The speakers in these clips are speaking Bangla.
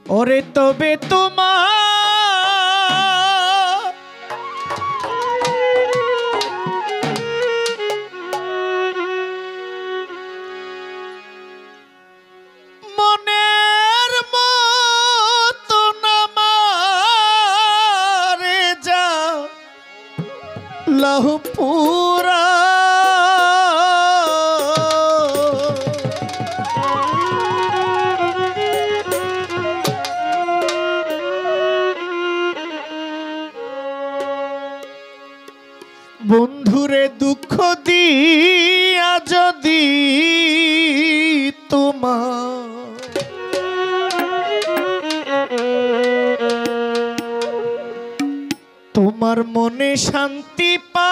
ওরে তবে তোমার মনের মতন আমারে যা লাহু পুরা বন্ধুরে দুঃখ দিয়া যদি তোমার মনে শান্তি পা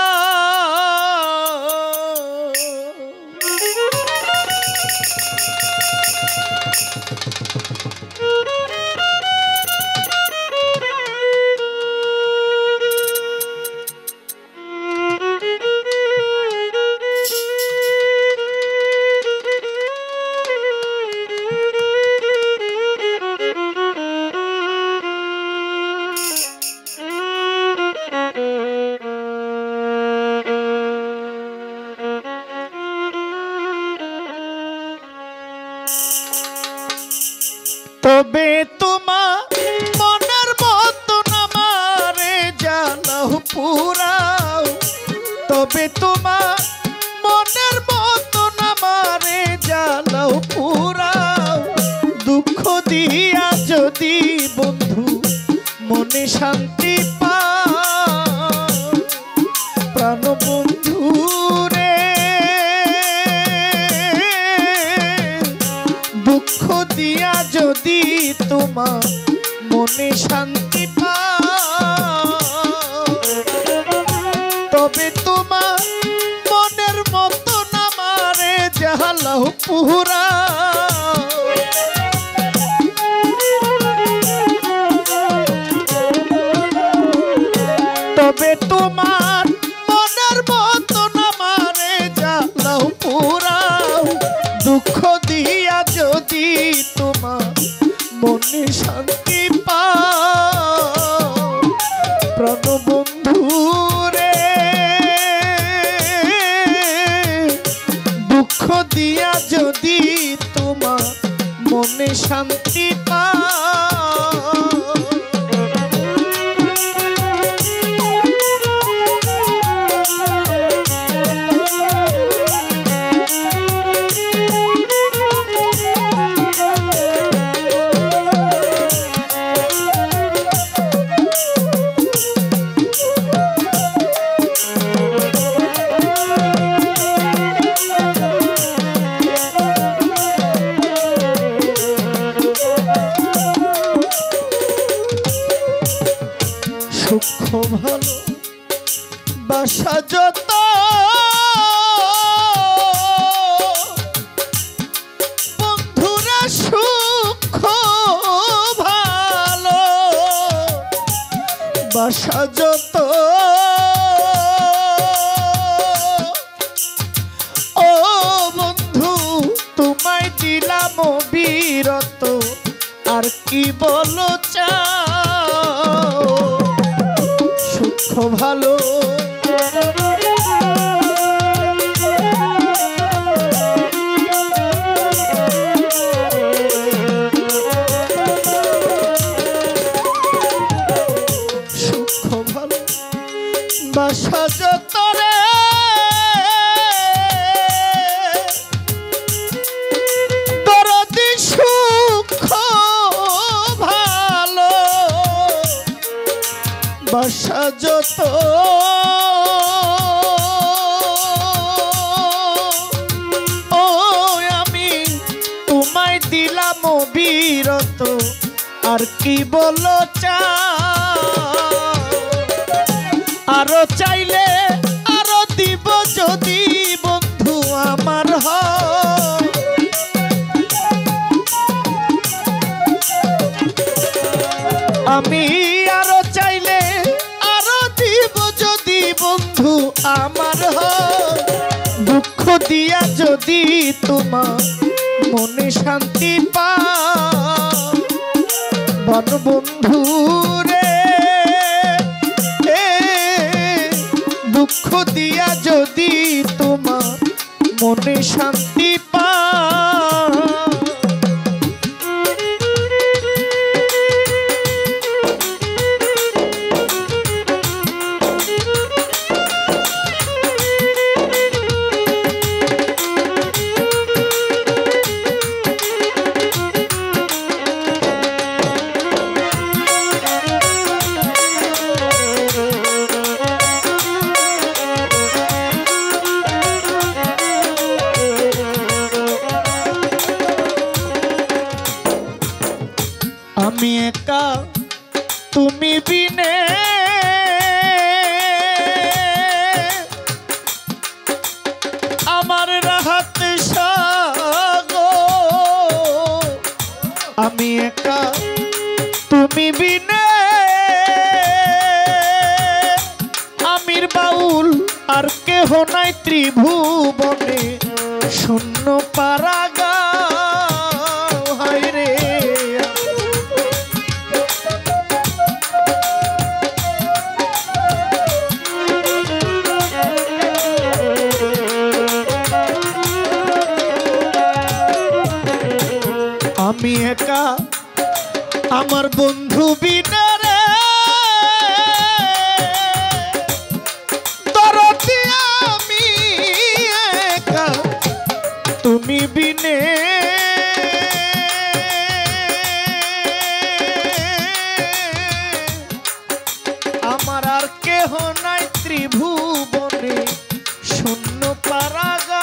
তবে তোমার মনের মতন আমারে জানাও পুরাও তবে তোমার মনের মতন আমারে জানাও পুরাও দুঃখ দিয়া যদি বন্ধু মনে শান্তি পাও প্রাণ বন্ধু রে দুঃখ দিয়া যদি তোমার মনে শান্তি পাও তবে তোমার মনের মতন আমারে জালাও পুরা তবে তোমার মনের মতন আমারে জালাও পুরাও দুঃখ দিয়া যদি তোমার মনে শান্তি পাও প্রাণ বন্ধু রে দুঃখ দিয়া যদি তোমার মনে শান্তি পাও সূক্ষ্ম ভালো বাসা যত বন্ধুরা সূক্ষ্ম ভালো বাসা যত ও বন্ধু তোমায় দিলাম বিরত আর কি বলো চাও ভালো সুখ ভালো বাসা যত রে দরদি সুখ ভালো বাসা যত ও আমি তোমায় দিলাম বিরত আর কি বলো চাও আরো চাইলে আরো দিব যদি বন্ধু আমার হয় আমি আরো চাইলে আরো দিব যদি বন্ধু আমার হয় দুঃখ দিয়া যদি তোমার মনে শান্তি পাও প্রাণ বন্ধু রে, দুঃখ দিয়া যদি তোমার মনে শান্তি পা, আমি একা তুমি বিনে আমার রাহাত সাগর, আমি একা তুমি বিনে আমির বাউল আর কেহ নাই ত্রিভুবনে, শূন্য পারাগা হায় রে। আমি একা আমার বন্ধু বিনা রে, দরদি আমি একা তুমি বিনে, আমার আর কেহ নাই ত্রিভুবনে, শূন্য পারাগা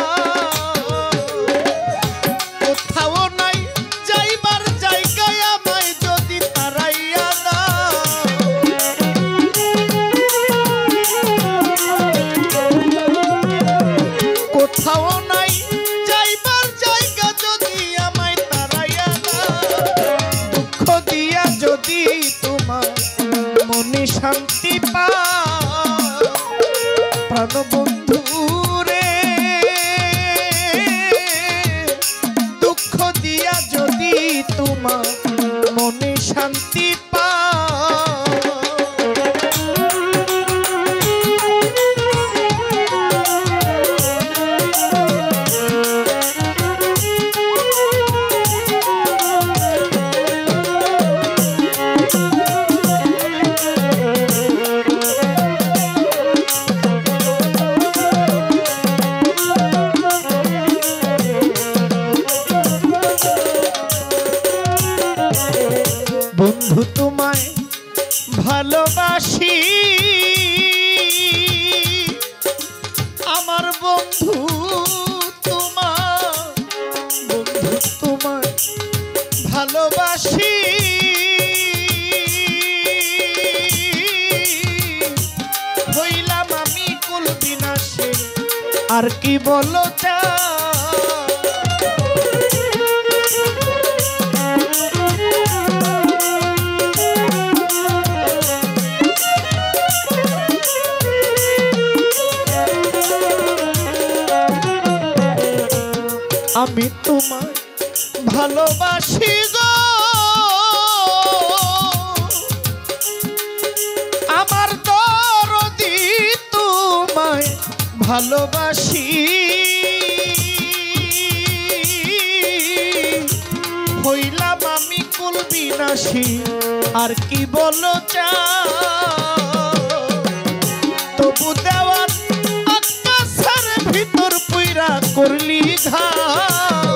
শান্তি পা, প্রাণ বন্ধু রে, দুঃখ দিয়া যদি তোমার মনে শান্তি পা। বন্ধু তোমায় ভালোবাসি, আমার বন্ধু তোমায় ভালোবাসি, হইলাম আমি কুল বিনাশে আর কি বলো চা। আমি তোমায় ভালোবাসি গো, আমার দরদি তোমায় ভালোবাসি, হইলাম আমি কুল বিনাশী আর কি বলো চা। তবু দেওয়ার আকাশের ভিতর পুইরা করলি ঘাও,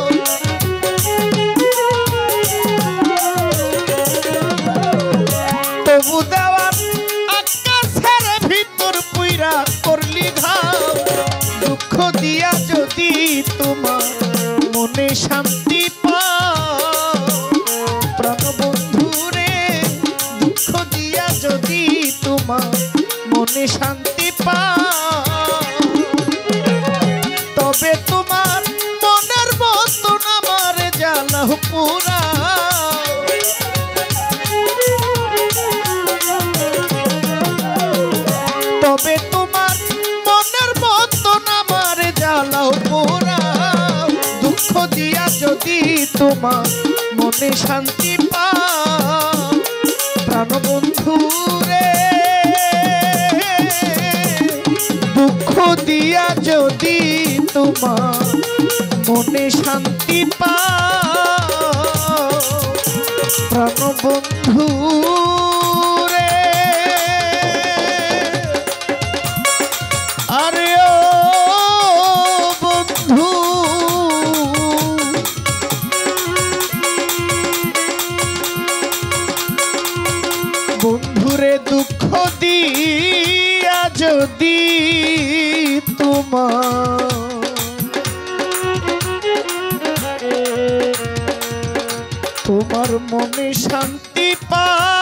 তবু দেওয়ার আকাশের ভিতর পুইরা করলি ঘাও। দুঃখ দিয়া যদি তোমার মনে শান্তি পাও, প্রাণ বন্ধু রে, দুঃখ দিয়া যদি তোমার মনে শান্তি পাও, তবে তোমার মনের মতন আমার জ্বালা পুরা। তবে তোমার মনের মতন আমার জ্বালা পুরা, দুঃখ দিয়া যদি তোমার মনে শান্তি পাও। প্রাণবন্ধু রে দুঃখ দিয়া যদি তোমার মনে শান্তি পাও প্রাণবন্ধু রে আরে ও বন্ধু বন্ধুরে দুঃখ দিয়া যদি তোমার মনে শান্তি পা